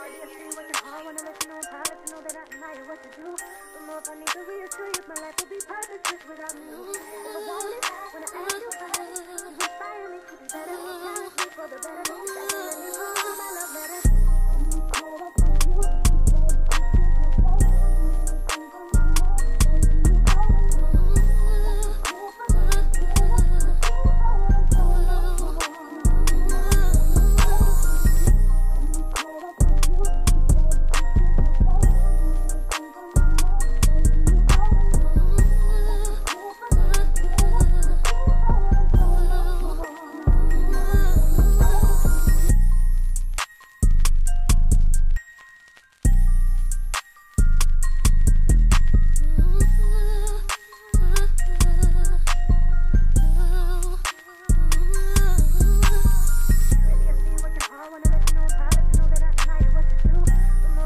working hard, wanna let you know I'm proud to know that I admire what you do. Don't know if I need to reassure you, my life would be perfect just without you. If I want it, when I ask you for it, you inspire me to be better. Challenge me for the better. That's when you hold my love letter. When I ask you for it, you inspire me to be better. Challenge me for the better. That's when you hold my love letter. Shorty, I see you working hard, wanna let you know I'm proud to know that I admire what you do. Don't know if I need to reassure you, my life would be perfect just without you. If I want it, when I ask you for it, you inspire me to be better. Challenge me for the better. That's when you hold my love letter.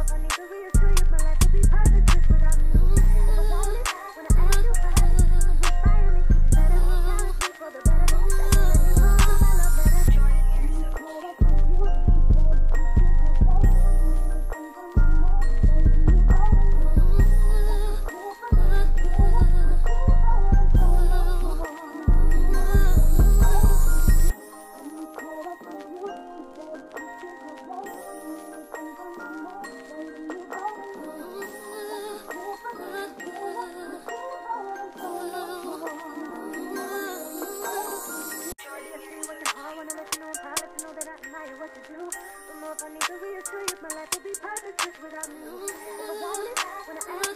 I wanna let you know I'm proud to know that I admire what you do. Don't know if I need to reassure you, my life would be perfect just without you. If I want it, when I ask